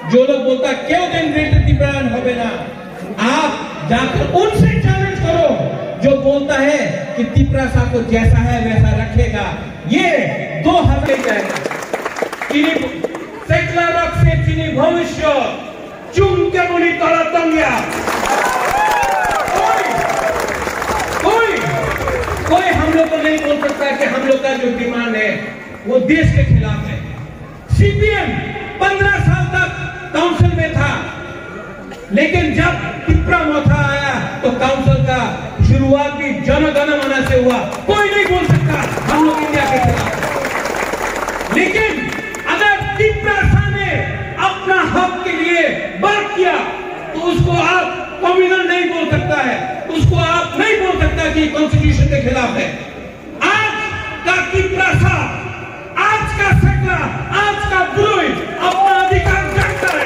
जो लोग बोलता क्यों दिन ग्रेटर त्रिपुरान होवे ना, आप जाकर उनसे चैलेंज करो जो बोलता है कि त्रिपुरा सा को जैसा है वैसा रखेगा, ये 2 हफ्ते जाएगा। सेक्युलर से चीनी भविष्य चुनके मुनि तोड़ा तंगिया, कोई हम लोग को नहीं बोल सकता कि हम लोग का जो डिमांड है वो देश के खिलाफ है। सीपीएम 15 साल तक काउंसिल में था, लेकिन जब त्रिपुरा मोथा आया तो काउंसिल का शुरुआत भी जन गण मन से हुआ। कोई नहीं बोल सकता हम लोग इंडिया के खिलाफ। लेकिन अगर त्रिपुरा ने अपना हक के लिए बात किया तो उसको आप कम्युनल नहीं बोल सकता है, उसको आप नहीं बोल सकता कि कॉन्स्टिट्यूशन के खिलाफ है। आज का त्रिपुरा, आज का सेक्युलर, आज का द्रोही अपना अधिकार जानता है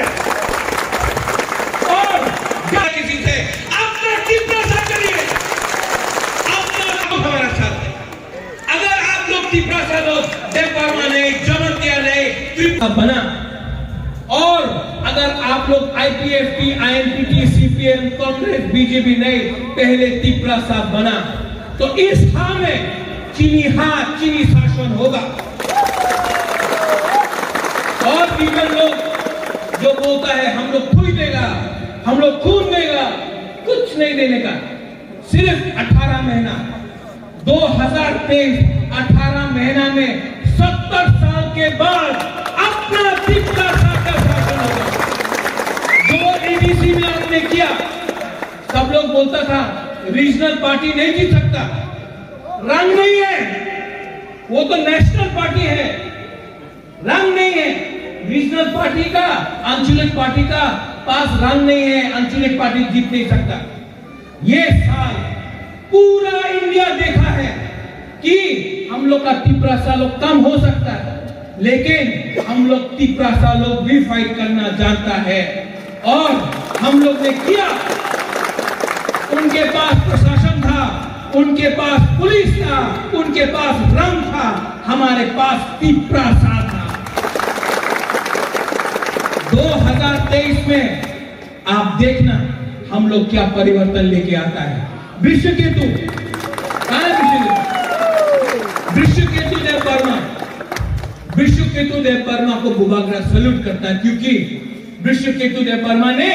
और क्या किसी से अपना त्रिपुरा करिए, अपना हमारा साथ है। अगर आप लोग त्रिपुरा लोग देवबर्मा नहीं, जमतिया नहीं, त्रिपुरा बना, और अगर आप लोग IPFT, INPT, CPM, Congress, BJP नहीं, पहले त्रिपुरा साहब बना तो इस में चीनी शासन होगा। और बीजन लोग जो बोलता है हम लोग खुई देगा, हम लोग खून देगा, कुछ नहीं देने का। सिर्फ 18 महीना 2023 18 महीना में 70 साल के बाद अपना त्रिपुरा का शासन होगा। जो एडीसी में आपने किया, सब लोग बोलता था रीजनल पार्टी नहीं जीत सकता, रंग नहीं है, वो तो नेशनल पार्टी है, रंग नहीं है। रीजनल पार्टी का, आंचलिक पार्टी का पास रंग नहीं है, आंचलिक पार्टी जीत नहीं सकता। ये साल पूरा इंडिया देखा है कि हम लोग का त्रिपुरा सा लोग कम हो सकता है, लेकिन हम लोग त्रिपुरा सा लोग भी फाइट करना जानता है और हम लोग ने किया। उनके पास प्रशासन था, उनके पास पुलिस था, उनके पास रंग था, हमारे पास त्रिपुरा सा था। 2023 में आप देखना हम लोग क्या परिवर्तन लेके आता है। वृषकेतु कहां है? वृषकेतु देवबर्मा, वृषकेतु देवबर्मा को बुबागरा सल्यूट करता है, क्योंकि वृषकेतु देवबर्मा ने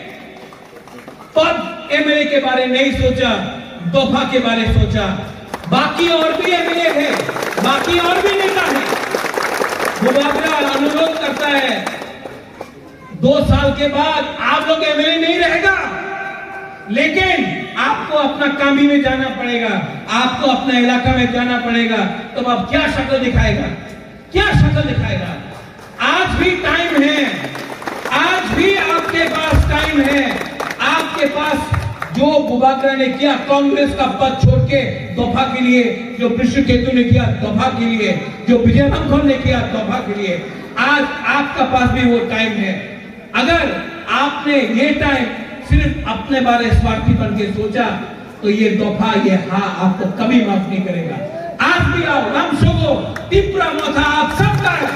पद एमएलए के बारे नहीं सोचा, दफा के बारे सोचा। बाकी और भी एमएलए है, बाकी और भी नेता है। बुबागरा अनुरोध करता है 2 साल के बाद आप लोग एमएलए नहीं रहेगा, लेकिन आपको अपना कामी में जाना पड़ेगा, आपको अपना इलाका में जाना पड़ेगा। तो अब क्या शक्ल दिखाएगा, क्या शक्ल दिखाएगा? आज भी टाइम है, आज भी आपके पास टाइम है। आपके पास जो बुबागरा ने किया कांग्रेस का पद छोड़ के दफा के लिए, जो वृषकेतु ने किया दफा के लिए, जो विजय राघवन ने किया दफा के लिए, आज आपका पास भी वो टाइम है। अगर आपने ये टाइम सिर्फ अपने बारे स्वार्थी बन के सोचा तो ये दफा, ये आपको कभी माफ नहीं करेगा। आज भी आओ, रामसोगो, त्रिपुरा मोथा आप सबका है।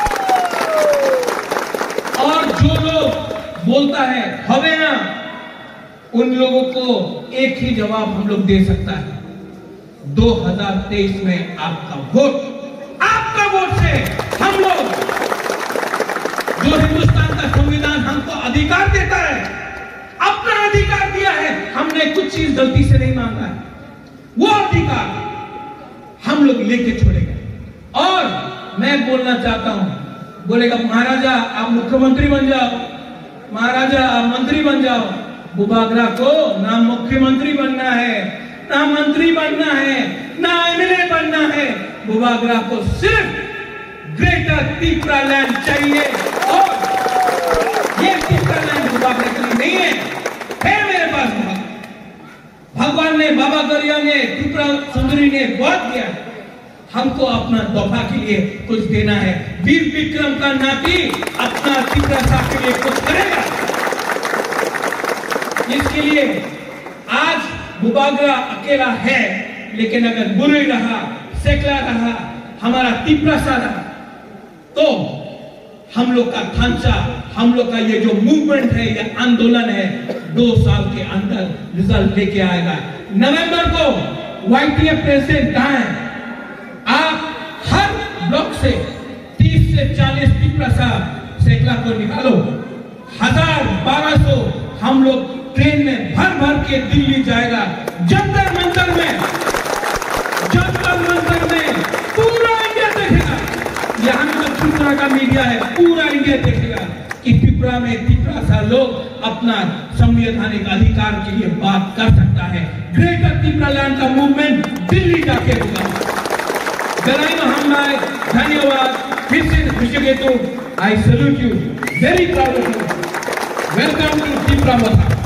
और जो लोग बोलता है हवे ना, उन लोगों को एक ही जवाब हम लोग दे सकता है, 2023 में आपका वोट से हम लोग, जो हिंदुस्तान का संविधान हमको अधिकार देता है, अपना अधिकार दिया है, हमने कुछ चीज गलती से नहीं मांगा है, वो अधिकार हम लोग लेके छोड़ेंगे। और मैं बोलना चाहता हूं, बोलेगा महाराजा आप मुख्यमंत्री बन जाओ, महाराजा आप मंत्री बन जाओ। बुबागरा को ना मुख्यमंत्री बनना है, ना मंत्री बनना है, ना एमएलए बनना है। बुबागरा को सिर्फ ग्रेटर त्रिपुरा लैंड चाहिए, और ये त्रिपुरा लैंड बुबागरा के लिए नहीं है मेरे पास। भगवान ने, बाबा गरिया ने, त्रिपुरा सुंदरी ने बहुत दिया, हमको अपना दफा के लिए कुछ देना है। वीर विक्रम का नाती अपना त्रिपुरा साहब के लिए कुछ करेगा। इसके लिए आज बुबागरा अकेला है, लेकिन अगर बुरी रहा, सेक्युलर रहा, हमारा त्रिपुरा सा रहा, तो हम लोग का ढांचा हम लोग का ये जो मूवमेंट है, ये आंदोलन है, 2 साल के अंदर रिजल्ट लेके आएगा। नवंबर को YTF प्रेसिडेंट कहाँ है? आप हर ब्लॉक से 30 से 40 पिपरा साहब सेकला को निकालो, 1000-1200 हम लोग ट्रेन में भर भर के दिल्ली जाएगा। जंतर मंतर में पूरा इंडिया देखेगा। यहाँ जो पिपरा का मीडिया है, पूरा इंडिया देखेगा कि पिपरा में पिपरा लोग अपना संवैधानिक अधिकार के लिए बात कर सकता है। ग्रेटर पिपरा लैंड का मूवमेंट दिल्ली जाके होगा। धन्यवाद फिर से Rishiketu. I salute you, very proud of you. Welcome to Pipra.